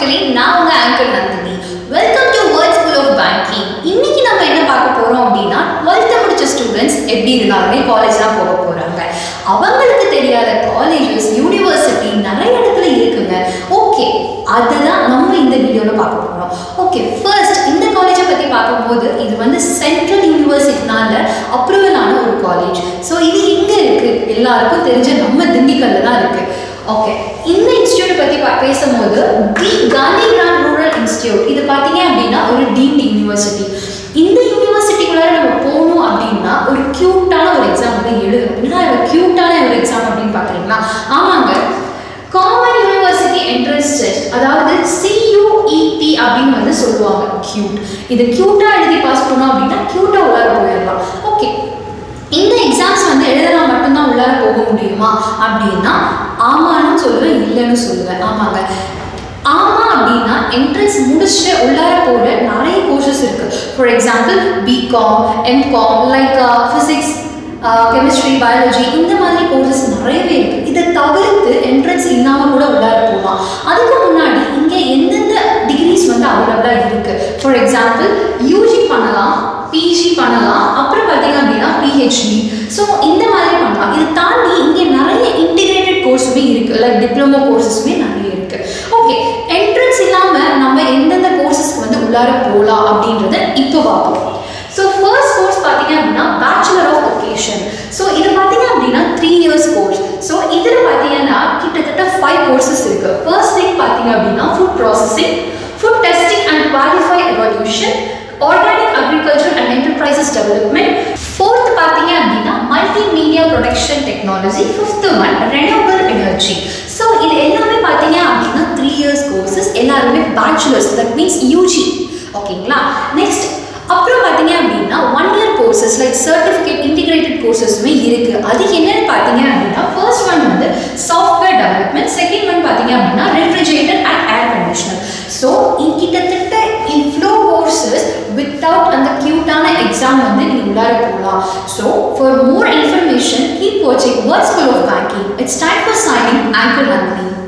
மக்களே, நான் உங்க anchor Nandini. Welcome to Word School of Banking. இன்னைக்கு நம்ம என்ன பார்க்க போறோம் அப்படின்னா 12th முடிச்ச ஸ்டூடெண்ட்ஸ் எப்படி இருந்தாலுமே காலேஜ் தான் போக போறாங்க. அவங்களுக்கு தெரியாத காலேஜஸ், யூனிவர்சிட்டி நிறைய இடத்துல இருக்குங்க. ஓகே, அதுதான் நம்ம இந்த வீடியோல பார்க்க போறோம். ஓகே, ஃபர்ஸ்ட் இந்த காலேஜை பத்தி பார்க்கும்போது இது வந்து சென்ட்ரல் யூனிவர்சிட்டினால அப்ரூவல் ஆன ஒரு காலேஜ். ஸோ இது எங்க இருக்கு? எல்லாருக்கும் தெரிஞ்ச நம்ம திண்டுக்கல்ல தான் இருக்கு. ஓகே, இந்த இன்ஸ்டியூட் பத்தி பேசும்போது தி காந்திகிராம் ரூரல் இன்ஸ்டியூட். இது பார்த்தீங்க அப்படின்னா ஒரு டீம்டு யூனிவர்சிட்டி. இந்த யூனிவர்சிட்டிக்குள்ளார நம்ம போகணும் அப்படின்னா ஒரு கியூட்டான ஒரு எக்ஸாம் வந்து எழுதணும். என்ன ஒரு கியூட்டான ஒரு எக்ஸாம் அப்படின்னு பார்க்குறீங்களா? ஆமாங்க, காமன் யூனிவர்சிட்டி என்ட்ரன்ஸ் டெஸ்ட், அதாவது CUET அப்படின்னு வந்து சொல்லுவாங்க. கியூட், இது கியூட்டா எழுதி பாஸ் பண்ணோம் அப்படின்னா கியூட்டா உள்ளார போயிடலாம். ஓகே, இந்த எக்ஸாம்ஸ் வந்து எழுதலாம் மட்டும்தான் உள்ளார போக முடியுமா அப்படின்னா ஆமான்னு சொல்லுவேன், இல்லைன்னு சொல்லுவேன். ஆமாங்க, ஆமா அப்படின்னா என்ட்ரன்ஸ் முடிச்சுட்டு உள்ளார போகிற நிறைய கோர்சஸ் இருக்கு. For example BCom, MCom, like physics, chemistry, biology, இந்த மாதிரி கோர்சஸ் நிறையவே இருக்கு. இதை தவிர்த்து என்ட்ரன்ஸ் இல்லாமல் கூட உள்ளார போகலாம். அதுக்கு முன்னாடி இங்கே எந்தெந்த டிகிரிஸ் வந்து அவைலபிளாக இருக்கு? ஃபார் எக்ஸாம்பிள் UG பண்ணலாம், PG பண்ணலாம், அப்புறம் பார்த்தீங்க அப்படின்னா PhD. ஸோ இந்த மாதிரி பண்ணலாம். இதை தாண்டி இங்கே நிறைய இன்டிகிரேட்டட் கோர்ஸுமே இருக்கு, லைக் டிப்ளமோ கோர்சஸுமே நிறைய இருக்கு. ஓகே, என்ட்ரன்ஸ் இல்லாமல் நம்ம எந்தெந்த கோர்சஸ்க்கு வந்து உள்ளார போகலாம் அப்படின்றத இப்போ பார்ப்போம். ஸோ ஃபர்ஸ்ட் கோர்ஸ் பார்த்தீங்க அப்படின்னா பேச்சுலர் ஆஃப் வொகேஷன். ஸோ இது பார்த்தீங்க அப்படின்னா 3 years கோர்ஸ். ஸோ இதில் பார்த்தீங்கன்னா கிட்டத்தட்ட 5 கோர்சஸ் இருக்கு. ஃபர்ஸ்ட் திங் பார்த்தீங்க அப்படின்னா food processing, food testing and qualify evaluation, organic agriculture and enterprises development. Fourth பார்த்தீங்க அப்படின்னா multimedia production technology. Fifth one renewable energy. So இது எல்லாமே பார்த்தீங்க அப்படின்னா 3 years கோர்சஸ், எல்லாருமே பேச்சுலர்ஸ், தட் மீன்ஸ் UG. ஓகேங்களா? நெக்ஸ்ட் அப்புறம் பார்த்தீங்க அப்படின்னா 1 year courses like certificate integrated கோர்சஸுமே இருக்கு. அது என்னன்னு பார்த்தீங்க அப்படின்னா ஃபர்ஸ்ட் ஒன் வந்து சாஃப்ட்வேர் டெவலப்மெண்ட், செகண்ட் ஒன் பார்த்தீங்க அப்படின்னா refrigerator and air conditioner. So கிட்டத்தட்ட இவ்வளோ கோர்சஸ் வித்தவுட் அந்த கியூட்டான எக்ஸாம் வந்து நீங்கள் உள்ளார போகலாம். So for more information keep வாட்சிங் Word School of Banking. It's time for signing. Anchor Nandini.